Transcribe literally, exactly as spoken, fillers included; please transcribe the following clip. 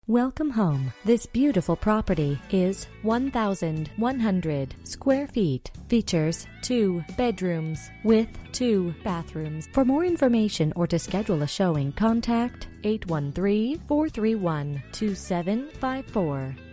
Welcome home. This beautiful property is one thousand one hundred square feet. Features two bedrooms with two bathrooms. For more information or to schedule a showing, contact eight one three, four three one, two seven five four.